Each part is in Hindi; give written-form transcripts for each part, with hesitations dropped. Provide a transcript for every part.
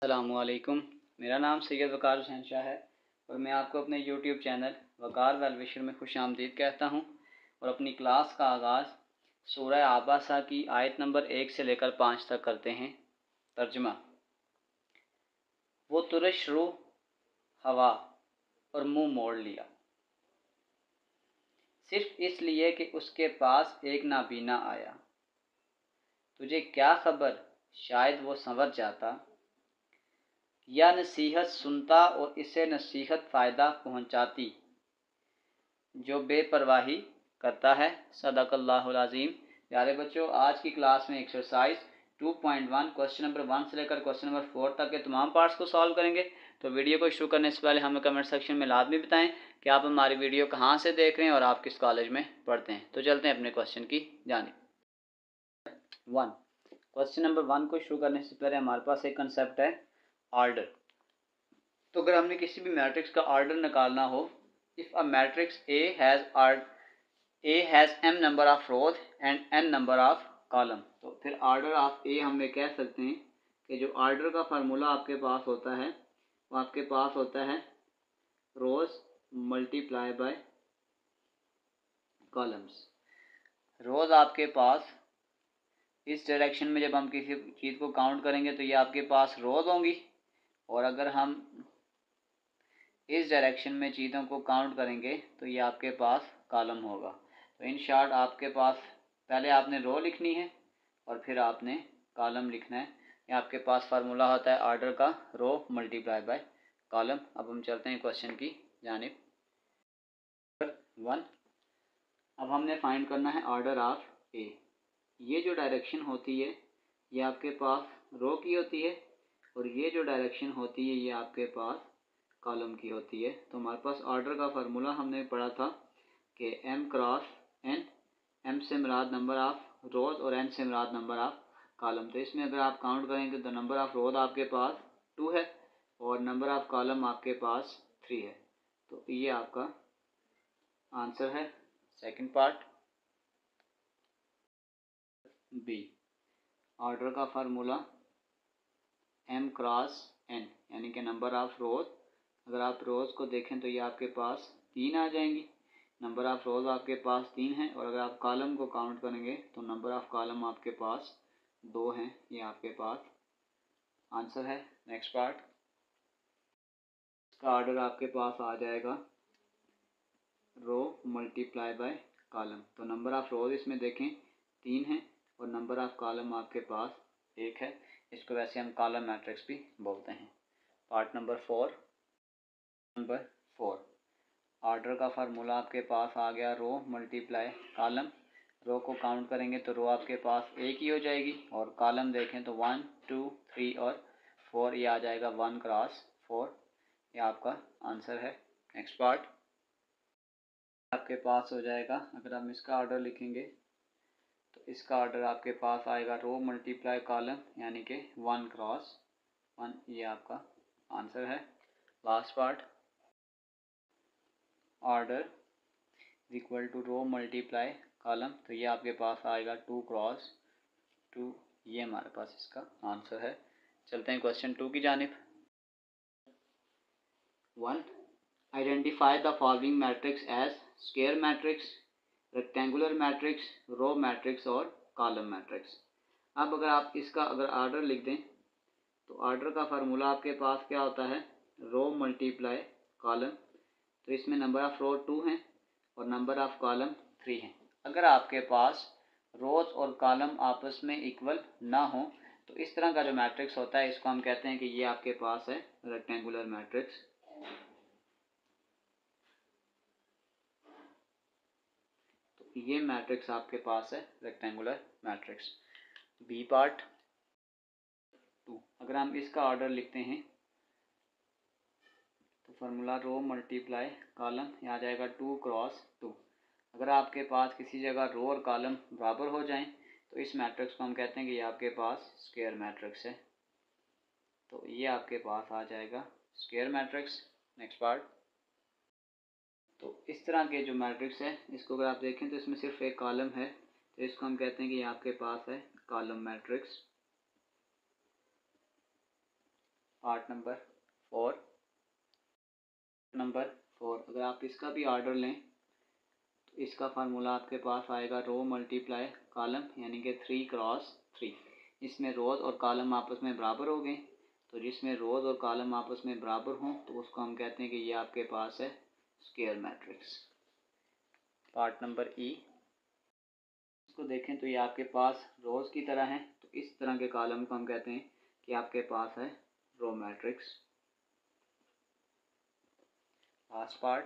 अस्सलामुअलैकुम। मेरा नाम सैयद वकार हुसैन है और मैं आपको अपने यूट्यूब चैनल वकार वेलविशर में खुशामदीद कहता हूं और अपनी क्लास का आगाज़ सूरह आबासा की आयत नंबर 1 से लेकर 5 तक करते हैं। तर्जुमा। वो तुरश रूह हवा और मुंह मोड़ लिया, सिर्फ इसलिए कि उसके पास एक नाबीना आया। तुझे क्या खबर, शायद वो संवर जाता या नसीहत सुनता और इसे नसीहत फ़ायदा पहुंचाती। जो बेपरवाही करता है। सदक़ल्लाहुल अज़ीम। प्यारे बच्चों, आज की क्लास में एक्सरसाइज 2.1 क्वेश्चन नंबर 1 से लेकर क्वेश्चन नंबर 4 तक के तमाम पार्ट्स को सॉल्व करेंगे। तो वीडियो को शुरू करने से पहले हमें कमेंट सेक्शन में लाजमी बताएं कि आप हमारी वीडियो कहाँ से देख रहे हैं और आप किस कॉलेज में पढ़ते हैं। तो चलते हैं अपने क्वेश्चन की जानिब। 1 क्वेश्चन नंबर 1 को शुरू करने से पहले हमारे पास एक कंसेप्ट है ऑर्डर। तो अगर हमने किसी भी मैट्रिक्स का ऑर्डर निकालना हो, if a matrix A has m number of rows and n number of columns, तो फिर ऑर्डर ऑफ ए हम कह सकते हैं कि जो ऑर्डर का फार्मूला आपके पास होता है वो आपके पास होता है rows multiply by columns. Rows आपके पास इस डायरेक्शन में जब हम किसी चीज़ को काउंट करेंगे तो ये आपके पास रोज होंगी, और अगर हम इस डायरेक्शन में चीज़ों को काउंट करेंगे तो ये आपके पास कॉलम होगा। तो इन शॉर्ट आपके पास पहले आपने रो लिखनी है और फिर आपने कॉलम लिखना है। ये आपके पास फार्मूला होता है ऑर्डर का, रो मल्टीप्लाई बाय कॉलम। अब हम चलते हैं क्वेश्चन की जानिब। 1 अब हमने फाइंड करना है ऑर्डर ऑफ ए। ये जो डायरेक्शन होती है ये आपके पास रो की होती है और ये जो डायरेक्शन होती है ये आपके पास कॉलम की होती है। तो हमारे पास ऑर्डर का फार्मूला हमने पढ़ा था कि m क्रॉस n, m से मुराद नंबर ऑफ रोज और n से मुराद नंबर ऑफ कॉलम। तो इसमें अगर आप काउंट करेंगे तो नंबर ऑफ रोज आपके पास 2 है और नंबर ऑफ कॉलम आपके पास 3 है। तो ये आपका आंसर है। सेकंड पार्ट बी, ऑर्डर का फार्मूला m क्रॉस n यानी कि नंबर ऑफ रोज। अगर आप रोज़ को देखें तो ये आपके पास 3 आ जाएंगी। नंबर ऑफ़ रोज़ आपके पास 3 है और अगर आप कॉलम को काउंट करेंगे तो नंबर ऑफ़ कॉलम आपके पास 2 हैं। ये आपके पास आंसर है। नेक्स्ट पार्ट, इसका ऑर्डर आपके पास आ जाएगा रो मल्टीप्लाई बाय कॉलम। तो नंबर ऑफ़ रोज़ इसमें देखें 3 है और नंबर ऑफ़ कॉलम आपके पास 1 है। इसको वैसे हम कॉलम मैट्रिक्स भी बोलते हैं। पार्ट नंबर 4 ऑर्डर का फार्मूला आपके पास आ गया रो मल्टीप्लाई कॉलम। रो को काउंट करेंगे तो रो आपके पास 1 ही हो जाएगी और कॉलम देखें तो 1 2 3 और 4 ये आ जाएगा 1 क्रॉस 4। ये आपका आंसर है। नेक्स्ट पार्ट आपके पास हो जाएगा, अगर हम इसका ऑर्डर लिखेंगे तो इसका ऑर्डर आपके पास आएगा रो मल्टीप्लाई कॉलम यानी कि 1 क्रॉस 1। ये आपका आंसर है। Last part, order equal to row multiply column, तो ये आपके पास आएगा 2 क्रॉस 2। ये हमारे पास इसका आंसर है। चलते हैं क्वेश्चन 2 की जानिब। 1 identify the following matrix as square matrix, rectangular matrix, row matrix और कॉलम मैट्रिक्स। अब अगर आप इसका ऑर्डर लिख दें तो ऑर्डर का फार्मूला आपके पास क्या होता है, रो मल्टीप्लाई कॉलम। तो इसमें नंबर ऑफ़ रो 2 हैं और नंबर ऑफ़ कॉलम 3 हैं। अगर आपके पास रोज और कॉलम आपस में इक्वल ना हो तो इस तरह का जो मैट्रिक्स होता है इसको हम कहते हैं कि ये आपके पास है रेक्टेंगुलर मैट्रिक्स। तो ये मैट्रिक्स आपके पास है रेक्टेंगुलर मैट्रिक्स। बी पार्ट 2, अगर हम इसका ऑर्डर लिखते हैं तो फार्मूला रो मल्टीप्लाई कॉलम यहाँ आ जाएगा 2 क्रॉस 2। अगर आपके पास किसी जगह रो और कॉलम बराबर हो जाएं तो इस मैट्रिक्स को हम कहते हैं कि ये आपके पास स्क्वायर मैट्रिक्स है। तो ये आपके पास आ जाएगा स्क्वायर मैट्रिक्स। नेक्स्ट पार्ट, तो इस तरह के जो मैट्रिक्स है इसको अगर आप देखें तो इसमें सिर्फ एक कॉलम है तो इसको हम कहते हैं कि ये आपके पास है कॉलम मैट्रिक्स। पार्ट नंबर 4 अगर आप इसका भी ऑर्डर लें तो इसका फार्मूला आपके पास आएगा रो मल्टीप्लाई कॉलम, यानी कि 3 क्रॉस 3। इसमें रोज़ और कॉलम आपस में बराबर हो गए, तो जिसमें रोज़ और कॉलम आपस में बराबर हों तो उसको हम कहते हैं कि ये आपके पास है square matrix. Part number E, इसको देखें तो ये आपके पास रोज़ की तरह है, तो इस तरह के कॉलम को हम कहते हैं कि आपके पास है रो मैट्रिक्स। लास्ट पार्ट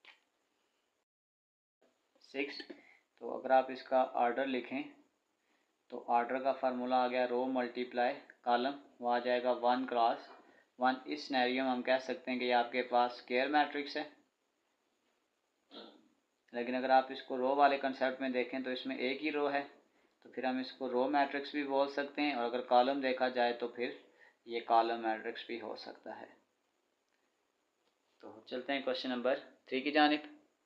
6, तो अगर आप इसका ऑर्डर लिखें तो ऑर्डर का फार्मूला आ गया रो मल्टीप्लाई कॉलम, वो आ जाएगा 1 क्रॉस 1। इस सिनेरियो में हम कह सकते हैं कि ये आपके पास स्क्वायर मैट्रिक्स है। लेकिन अगर आप इसको रो वाले कंसेप्ट में देखें तो इसमें एक ही रो है, तो फिर हम इसको रो मैट्रिक्स भी बोल सकते हैं, और अगर कॉलम देखा जाए तो फिर ये कॉलम मैट्रिक्स भी हो सकता है। तो चलते हैं क्वेश्चन नंबर 3 की जानिब।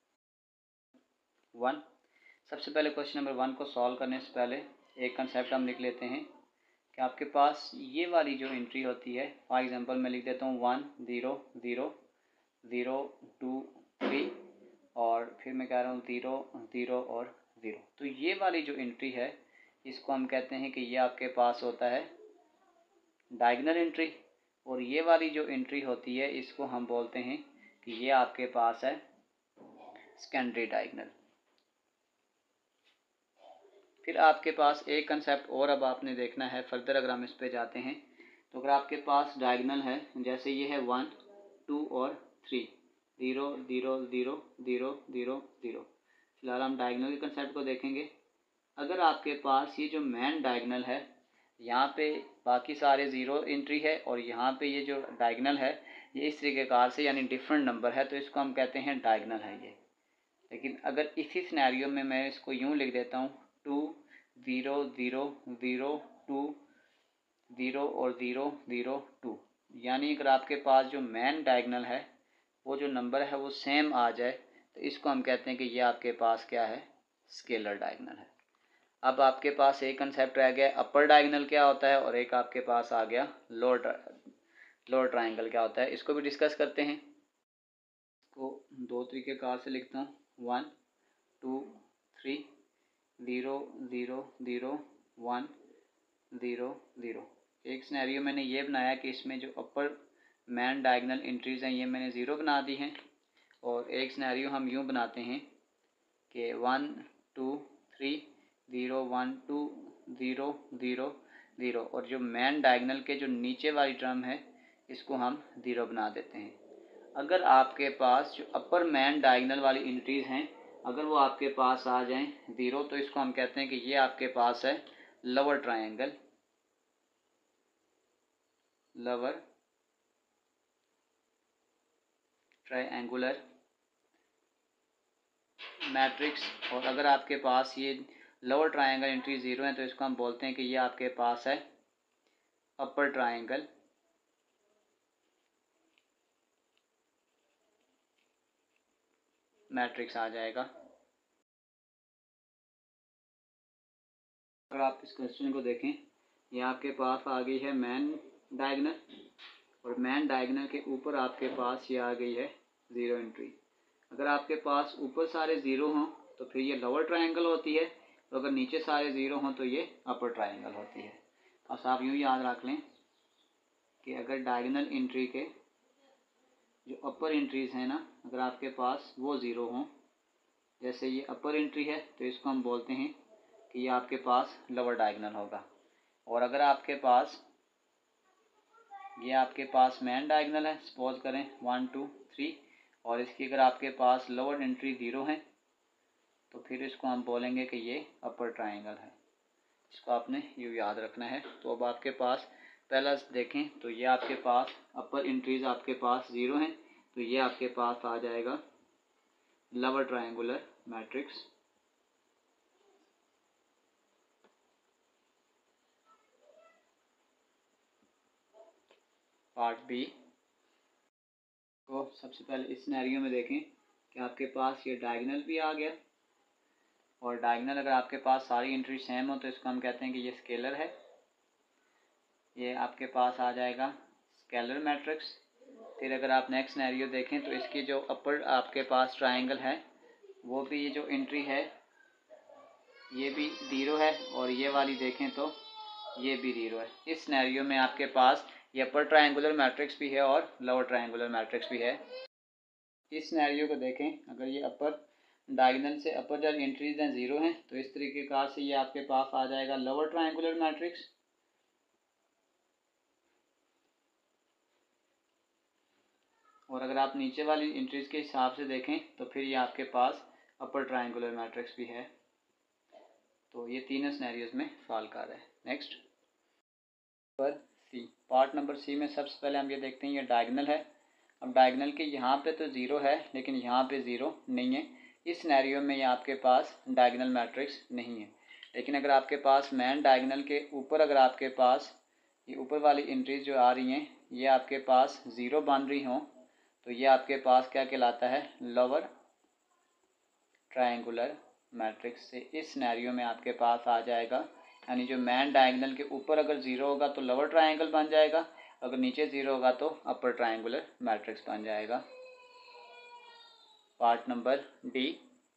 1, सबसे पहले क्वेश्चन नंबर 1 को सॉल्व करने से पहले एक कंसेप्ट हम लिख लेते हैं कि आपके पास ये वाली जो एंट्री होती है, फॉर एग्जांपल मैं लिख देता हूँ 1 0 0 0 2 3, और फिर मैं कह रहा हूँ 0 0 और 0। तो ये वाली जो एंट्री है इसको हम कहते हैं कि ये आपके पास होता है डायगोनल एंट्री, और ये वाली जो एंट्री होती है इसको हम बोलते हैं कि ये आपके पास है सेकेंडरी डायगोनल। फिर आपके पास एक कंसेप्ट और अब आपने देखना है फर्दर, अगर हम इस पे जाते हैं तो अगर आपके पास डायगोनल है, जैसे ये है 1 2 और 3 0 0 0 0 0 0। फिलहाल हम डायगोनल के कंसेप्ट को देखेंगे। अगर आपके पास ये जो मेन डायगोनल है, यहाँ पे बाकी सारे ज़ीरो एंट्री है, और यहाँ पे ये जो डायगोनल है ये इस तरीक़ेकार से यानी डिफरेंट नंबर है, तो इसको हम कहते हैं डायगोनल है ये। लेकिन अगर इसी सिनेरियो में मैं इसको यूँ लिख देता हूँ 2 0 0 0 2 0 और 0 0 2, यानी अगर आपके पास जो मेन डायगोनल है वो जो नंबर है वो सेम आ जाए, तो इसको हम कहते हैं कि ये आपके पास क्या है, स्केलर डायगोनल है। अब आपके पास एक कंसेप्ट रह गया अपर डायगोनल क्या होता है, और एक आपके पास आ गया लोअर ट्रायंगल क्या होता है। इसको भी डिस्कस करते हैं। इसको दो तरीक़ेकार से लिखता हूँ 1 2 3 0 0 0 1 0 0। एक सिनेरियो मैंने ये बनाया कि इसमें जो अपर मैन डायगोनल एंट्रीज़ हैं ये मैंने 0 बना दी हैं, और एक सिनेरियो हम यूँ बनाते हैं कि 1 2 3 0 1 2 0 0 0, और जो मैन डायगोनल के जो नीचे वाली टर्म है इसको हम 0 बना देते हैं। अगर आपके पास जो अपर मैन डायगोनल वाली एंट्रीज़ हैं अगर वो आपके पास आ जाएं 0, तो इसको हम कहते हैं कि ये आपके पास है लोअर ट्रायंगुलर मैट्रिक्स। और अगर आपके पास ये लोअर ट्रायंगल एंट्री 0 है तो इसको हम बोलते हैं कि ये आपके पास है अपर ट्रायंगल मैट्रिक्स आ जाएगा। अगर आप इस क्वेश्चन को देखें, ये आपके पास आ गई है मैन डायगोनल, और मैन डायगोनल के ऊपर आपके पास ये आ गई है 0 एंट्री। अगर आपके पास ऊपर सारे 0 हों तो फिर ये लोअर ट्रायंगल होती है, तो अगर नीचे सारे 0 हों तो ये अपर ट्रायंगल होती है। बस आप यूँ याद रख लें कि अगर डायगोनल एंट्री के जो अपर एंट्रीज़ हैं ना, अगर आपके पास वो 0 हों, जैसे ये अपर एंट्री है तो इसको हम बोलते हैं कि ये आपके पास लोअर डायगोनल होगा। और अगर आपके पास ये आपके पास मैन डायगोनल है, सपोज करें 1 2 3, और इसकी अगर आपके पास लोअर एंट्री 0 है तो फिर इसको हम बोलेंगे कि ये अपर ट्रायंगल है। इसको आपने यूँ याद रखना है। तो अब आपके पास पहला देखें तो ये आपके पास अपर एंट्रीज आपके पास 0 हैं, तो ये आपके पास आ जाएगा lower triangular matrix. Part B को सबसे पहले इस सिनेरियो में देखें कि आपके पास ये डायगोनल भी आ गया, और डायगोनल अगर आपके पास सारी एंट्री सेम हो तो इसको हम कहते हैं कि ये स्केलर है। ये आपके पास आ जाएगा स्केलर मैट्रिक्स। फिर अगर आप नेक्स्ट सिनेरियो देखें तो इसकी जो अपर आपके पास ट्राइंगल है वो भी, ये जो एंट्री है ये भी 0 है, और ये वाली देखें तो ये भी 0 है। इस सिनेरियो में आपके पास ये अपर ट्रायंगुलर मैट्रिक्स भी है और लोअर ट्रायंगुलर मैट्रिक्स भी है। इस सिनेरियो को देखें, अगर ये अपर डायगोनल से अपर जब एंट्रीज हैं 0 हैं तो इस तरीके कार से ये आपके पास आ जाएगा लोअर ट्रायंगुलर मैट्रिक्स। और अगर आप नीचे वाली एंट्रीज के हिसाब से देखें तो फिर ये आपके पास अपर ट्रायंगुलर मैट्रिक्स भी है। तो ये तीनों सिनेरियोज में फॉल कर रहा है। नेक्स्ट पर सी, पार्ट नंबर सी में सबसे पहले हम ये देखते हैं ये डायगोनल है। अब डायगोनल के यहाँ पे तो 0 है लेकिन यहाँ पे 0 नहीं है। इस सिनेरियो में ये आपके पास डायगोनल मैट्रिक्स नहीं है। लेकिन अगर आपके पास मेन डायगोनल के ऊपर अगर आपके पास ये ऊपर वाली एंट्रीज जो आ रही हैं ये आपके पास 0 बन रही हों तो ये आपके पास क्या कहलाता है, लोअर ट्रायंगुलर मैट्रिक्स से। इस सिनेरियो में आपके पास आ जाएगा, यानी जो मेन डायगोनल के ऊपर अगर 0 होगा तो लोअर ट्रायंगल बन जाएगा, अगर नीचे 0 होगा तो अपर ट्रायंगुलर मैट्रिक्स बन जाएगा। Part number D.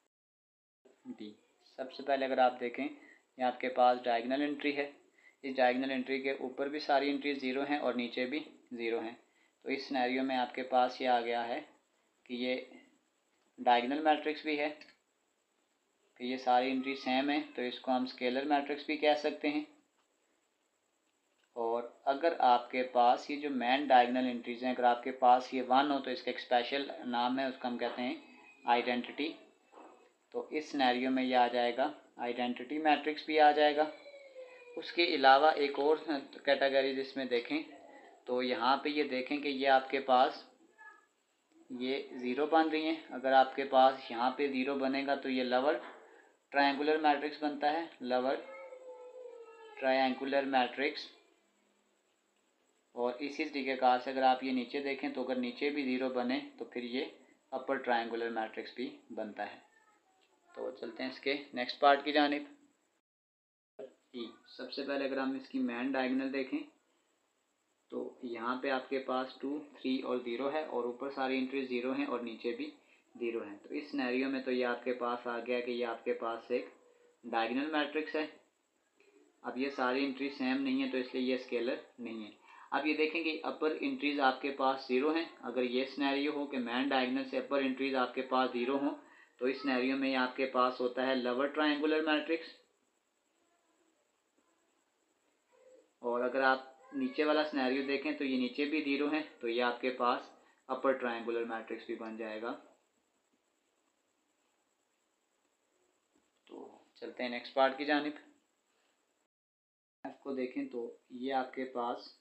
सबसे पहले अगर आप देखें ये आपके पास डायगोनल एंट्री है। इस डायगोनल एंट्री के ऊपर भी सारी एंट्री 0 हैं और नीचे भी 0 हैं। तो इस सिनेरियो में आपके पास ये आ गया है कि ये डायगोनल मैट्रिक्स भी है, फिर ये सारी एंट्री सेम है तो इसको हम स्केलर मैट्रिक्स भी कह सकते हैं। और अगर आपके पास ये जो मेन डायगोनल एंट्रीज हैं अगर आपके पास ये 1 हो तो इसका एक स्पेशल नाम है, उसका हम कहते हैं आइडेंटिटी। तो इस सिनेरियो में ये आ जाएगा आइडेंटिटी मैट्रिक्स भी आ जाएगा। उसके अलावा एक और कैटेगरी जिसमें देखें तो यहाँ पे ये देखें कि ये आपके पास ये 0 बन रही हैं। अगर आपके पास यहाँ पे 0 बनेगा तो ये लोअर ट्रायंगुलर मैट्रिक्स बनता है, लोअर ट्रायंगुलर मैट्रिक्स। और इसी तरीके का से अगर आप ये नीचे देखें तो अगर नीचे भी 0 बने तो फिर ये अपर ट्रायंगुलर मैट्रिक्स भी बनता है। तो चलते हैं इसके नेक्स्ट पार्ट की जानिब। सबसे पहले अगर हम इसकी मेन डायगोनल देखें तो यहाँ पे आपके पास 2, 3 और 0 है और ऊपर सारी एंट्री 0 हैं और नीचे भी 0 हैं। तो इस सिनेरियो में तो ये आपके पास आ गया कि ये आपके पास एक डायगोनल मैट्रिक्स है। अब ये सारी एंट्री सेम नहीं है तो इसलिए ये स्केलर नहीं है। अब ये देखें कि अपर एंट्रीज आपके पास 0 हैं। अगर ये सिनेरियो हो कि मेन डायगोनल से अपर एंट्रीज आपके पास 0 हों तो इस सिनेरियो में आपके पास होता है लोअर ट्रायंगुलर मैट्रिक्स। और अगर आप नीचे वाला सिनेरियो देखें तो ये नीचे भी 0 है तो ये आपके पास अपर ट्रायंगुलर मैट्रिक्स भी बन जाएगा। तो चलते हैं नेक्स्ट पार्ट की जानिब। एफ को देखें तो ये आपके पास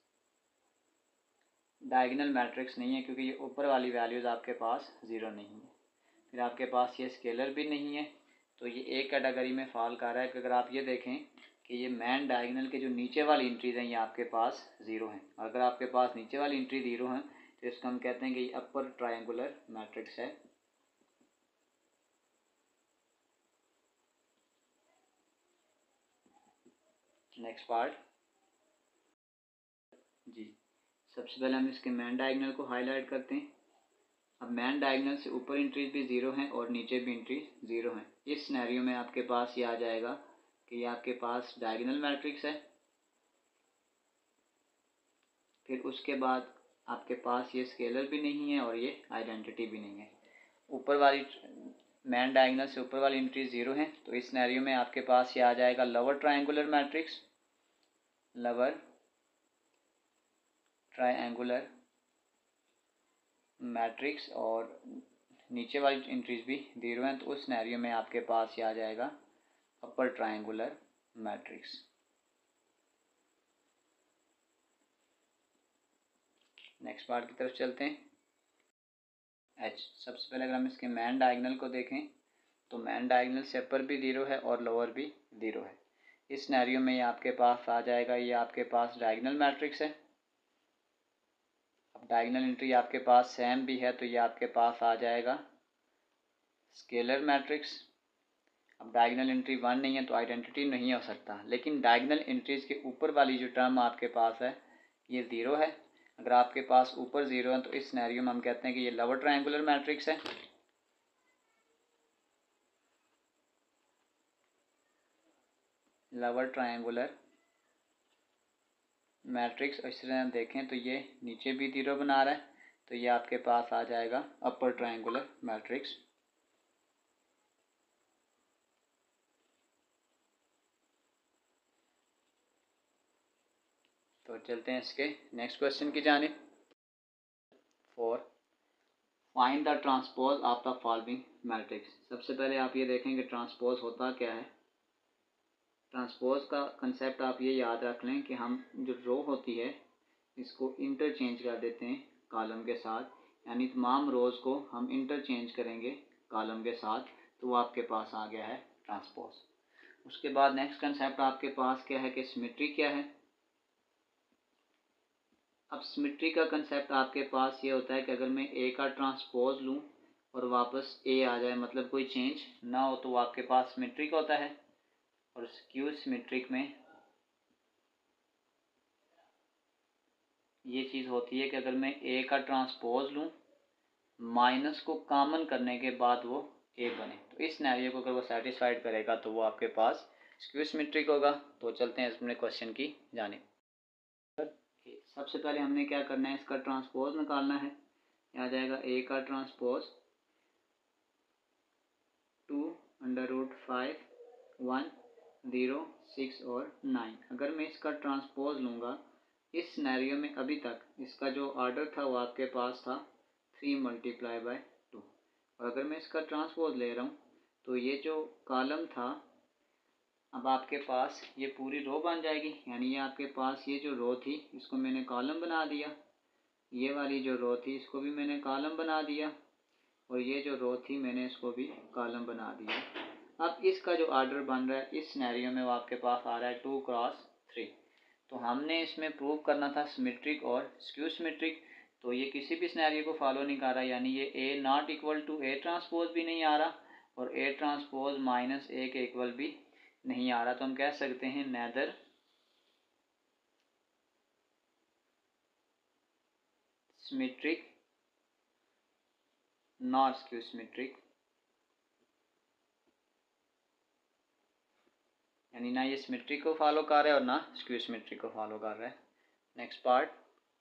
डायगोनल मैट्रिक्स नहीं है क्योंकि ये ऊपर वाली वैल्यूज़ आपके पास 0 नहीं है। फिर आपके पास ये स्केलर भी नहीं है तो ये एक कैटेगरी में फॉल कर रहा है कि अगर आप ये देखें कि ये मेन डायगोनल के जो नीचे वाली एंट्रीज हैं ये आपके पास 0 हैं। अगर आपके पास नीचे वाली एंट्री 0 है तो इसको हम कहते हैं कि ये अपर ट्रायंगुलर मैट्रिक्स है। Next part G. सबसे पहले हम इसके मेन डायगोनल को हाईलाइट करते हैं। अब मेन डायगोनल से ऊपर एंट्रीज भी 0 हैं और नीचे भी एंट्रीज 0 हैं। इस सिनेरियो में आपके पास ये आ जाएगा कि ये आपके पास डायगोनल मैट्रिक्स है। फिर उसके बाद आपके पास ये स्केलर भी नहीं है और ये आइडेंटिटी भी नहीं है। ऊपर वाली मेन डायगोनल से ऊपर वाली एंट्री 0 है तो इस सिनेरियो में आपके पास ये आ जाएगा lower triangular matrix, lower triangular matrix. और नीचे वाली एंट्रीज भी 0 हैं तो उस सिनेरियो में आपके पास ये आ जाएगा upper triangular matrix. Next part की तरफ चलते हैं। एच। सबसे पहले अगर हम इसके मेन डायगोनल को देखें तो मेन डायगोनल से अपर भी 0 है और लोअर भी 0 है। इस सिनेरियो में ये आपके पास आ जाएगा, ये आपके पास डायगोनल मैट्रिक्स है। अब डायगोनल एंट्री आपके पास सेम भी है तो ये आपके पास आ जाएगा स्केलर मैट्रिक्स। अब डायगोनल एंट्री 1 नहीं है तो आइडेंटिटी नहीं हो सकता, लेकिन डायगोनल एंट्रीज के ऊपर वाली जो टर्म आपके पास है ये 0 है। अगर आपके पास ऊपर 0 है तो इस सिनेरियो में हम कहते हैं कि ये लोअर ट्रायंगुलर मैट्रिक्स है। Lower triangular matrix. इस तरह हम देखें तो ये नीचे भी 0 बना रहा है, तो ये आपके पास आ जाएगा अपर ट्रायंगुलर मैट्रिक्स। तो चलते हैं इसके नेक्स्ट क्वेश्चन की जानिब। 4 find the transpose of the following matrix. सबसे पहले आप ये देखें कि ट्रांसपोज होता क्या है। ट्रांसपोज का कंसेप्ट आप ये याद रख लें कि हम जो रो होती है इसको इंटरचेंज कर देते हैं कॉलम के साथ, यानी तमाम रोज़ को हम इंटरचेंज करेंगे कॉलम के साथ, तो वो आपके पास आ गया है ट्रांसपोज। उसके बाद नेक्स्ट कंसेप्ट आपके पास क्या है कि सिमेट्री क्या है। अब सिमेट्री का कंसेप्ट आपके पास ये होता है कि अगर मैं ए का ट्रांसपोज लूँ और वापस ए आ जाए, मतलब कोई चेंज ना हो, तो वो आपके पास सिमेट्रिक होता है। और स्क्यू सिमेट्रिक में ये चीज़ होती है कि अगर मैं ए का ट्रांसपोज लूँ, माइनस को कॉमन करने के बाद वो ए बने, तो इस सिनेरियो को अगर वो सेटिस्फाइड करेगा तो वो आपके पास स्क्यू सिमेट्रिक होगा। तो चलते हैं अपने क्वेश्चन की जानिब। सबसे पहले हमने क्या करना है, इसका ट्रांसपोज निकालना है। आ जाएगा ए का ट्रांसपोज 2√5 1 0 6 और 9। अगर मैं इसका ट्रांसपोज लूँगा इस सिनेरियो में, अभी तक इसका जो ऑर्डर था वो आपके पास था 3 × 2। और अगर मैं इसका ट्रांसपोज ले रहा हूँ तो ये जो कॉलम था अब आपके पास ये पूरी रो बन जाएगी, यानी ये आपके पास ये जो रो थी इसको मैंने कॉलम बना दिया, ये वाली जो रो थी इसको भी मैंने कॉलम बना दिया, और ये जो रो थी मैंने इसको भी कॉलम बना दिया। अब इसका जो ऑर्डर बन रहा है इस सिनेरियो में वो आपके पास आ रहा है 2 × 3। तो हमने इसमें प्रूव करना था सिमेट्रिक और स्क्यू सिमेट्रिक, तो ये किसी भी सिनेरियो को फॉलो नहीं कर रहा, यानी ये A not equal to A transpose भी नहीं आ रहा और ए ट्रांसपोज माइनस ए के इक्वल भी नहीं आ रहा। तो हम कह सकते हैं neither symmetric not skew symmetric, यानी ना ये सिमेट्रिक को फॉलो कर रहा है और ना स्क्यू सिमेट्रिक को फॉलो कर रहा है। नेक्स्ट पार्ट,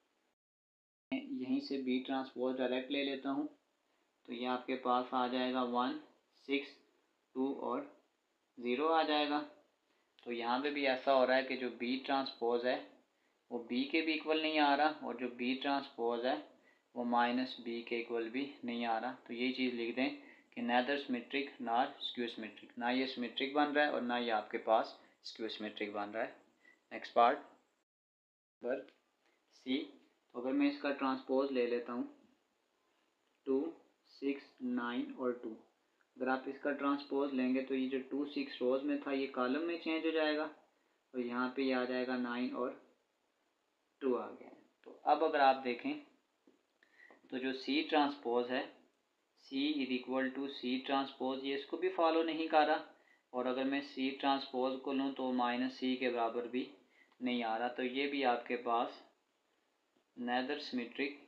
यहीं से बी ट्रांसपोज डायरेक्ट ले लेता हूँ, तो ये आपके पास आ जाएगा 1 6 2 और 0 आ जाएगा। तो यहाँ पे भी ऐसा हो रहा है कि जो बी ट्रांसपोज है वो बी के भी इक्वल नहीं आ रहा, और जो बी ट्रांसपोज है वो माइनस बी के इक्वल भी नहीं आ रहा। तो यही चीज़ लिख दें कि neither symmetric nor skew symmetric, ना ये सिमेट्रिक बन रहा है और ना ये आपके पास स्क्यू सिमेट्रिक बन रहा है। नेक्स्ट पार्ट पर सी, तो अगर मैं इसका ट्रांसपोज ले लेता हूँ 2 6 9 और 2, अगर आप इसका ट्रांसपोज लेंगे तो ये जो 2 6 रोज में था ये कॉलम में चेंज हो जाएगा, और यहाँ पे ये आ जाएगा 9 और 2 आ गया। तो अब अगर आप देखें तो जो सी ट्रांसपोज है C is equal to C transpose, ये इसको भी फॉलो नहीं कर रहा, और अगर मैं सी ट्रांसपोज को लूँ तो माइनस सी के बराबर भी नहीं आ रहा। तो ये भी आपके पास neither symmetric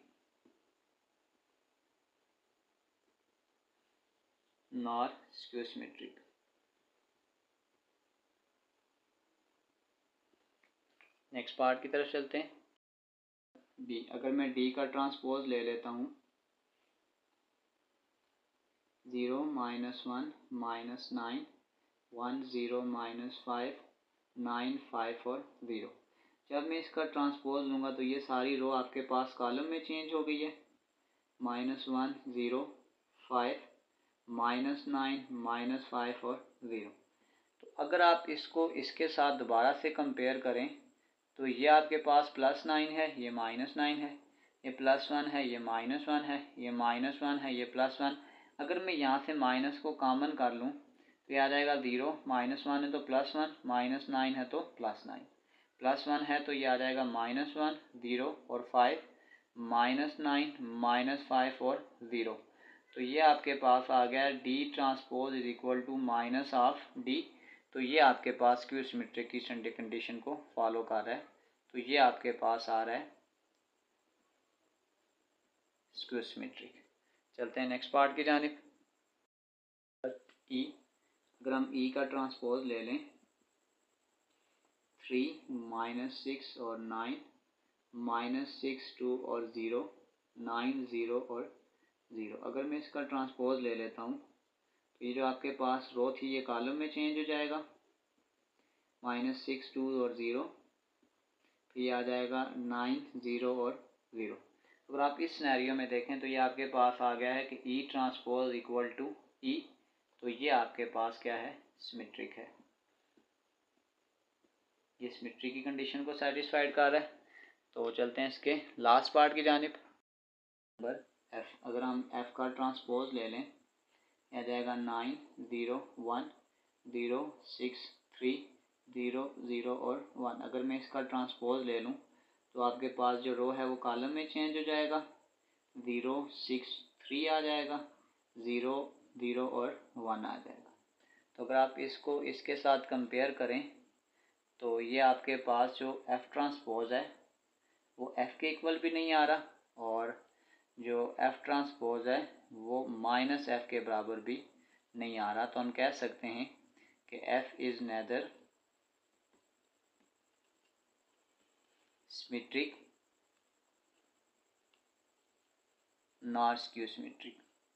nor skew symmetric. Next part की तरफ चलते हैं। डी, अगर मैं डी का ट्रांसपोज ले लेता हूँ 0 -1 -9 1 0 -5 9 5 और 0। जब मैं इसका ट्रांसपोज लूँगा तो ये सारी रो आपके पास कॉलम में चेंज हो गई है, -1 0 5 -9 -5 और 0। तो अगर आप इसको इसके साथ दोबारा से कंपेयर करें तो ये आपके पास +9 है, ये -9 है, ये +1 है, ये -1 है, ये -1 है, ये +1। अगर मैं यहाँ से माइनस को कॉमन कर लूँ तो ये आ जाएगा 0, -1 है तो +1, -9 है तो +9, +1 है तो ये आ जाएगा -1 0 और 5 -9 -5 और 0। तो ये आपके पास आ गया D transpose is equal to minus of D. तो ये आपके पास स्क्यू सिमेट्रिक की कंडीशन को फॉलो कर रहा है। तो ये आपके पास आ रहा है स्क्यू सिमेट्रिक। चलते हैं नेक्स्ट पार्ट की जानिब। ई, अगर हम ई का ट्रांसपोज ले लें 3 - 6 और 9 -6 2 और 0 9 0 और 0। अगर मैं इसका ट्रांसपोज ले लेता हूँ तो ये जो आपके पास रो थी ये कॉलम में चेंज हो जाएगा, -6 2 और 0, फिर ये आ जाएगा 9 0 और 0। अगर आप इस सिनेरियो में देखें तो ये आपके पास आ गया है कि E transpose equal to E, तो ये आपके पास क्या है, सिमेट्रिक है। ये सिमेट्री की कंडीशन को सेटिस्फाइड कर रहा है। तो चलते हैं इसके लास्ट पार्ट की जानिब। नंबर एफ, अगर हम एफ का ट्रांसपोज ले लें आ जाएगा 9 0 1 0 6 3 0 0 और 1। अगर मैं इसका ट्रांसपोज ले लूँ तो आपके पास जो रो है वो कॉलम में चेंज हो जाएगा, 0 6 3 आ जाएगा, 0 0 और 1 आ जाएगा। तो अगर आप इसको इसके साथ कंपेयर करें तो ये आपके पास जो एफ़ ट्रांसपोज है वो एफ़ के इक्वल भी नहीं आ रहा, और जो एफ़ ट्रांसपोज है वो -एफ़ के बराबर भी नहीं आ रहा। तो हम कह सकते हैं कि F is neither symmetric nor skew symmetric.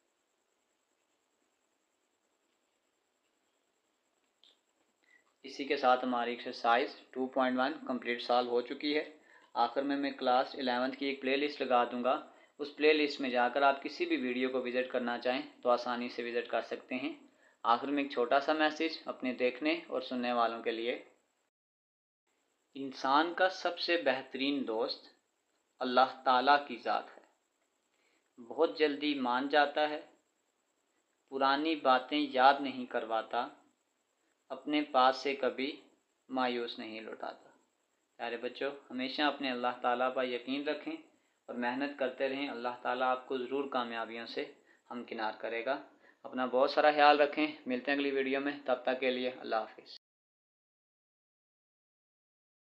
इसी के साथ हमारी एक्सरसाइज 2.1 कंप्लीट सॉल्व हो चुकी है। आखिर में मैं क्लास 11th की एक प्लेलिस्ट लगा दूंगा, उस प्लेलिस्ट में जाकर आप किसी भी वीडियो को विज़िट करना चाहें तो आसानी से विज़िट कर सकते हैं। आखिर में एक छोटा सा मैसेज अपने देखने और सुनने वालों के लिए। इंसान का सबसे बेहतरीन दोस्त अल्लाह ताला की ज़ात है। बहुत जल्दी मान जाता है, पुरानी बातें याद नहीं करवाता, अपने पास से कभी मायूस नहीं लौटाता। प्यारे बच्चों, हमेशा अपने अल्लाह ताला पर यकीन रखें और मेहनत करते रहें। अल्लाह ताला आपको ज़रूर कामयाबियों से हमकिनार करेगा। अपना बहुत सारा ख्याल रखें। मिलते हैं अगली वीडियो में, तब तक के लिए अल्लाह हाफ़िज़।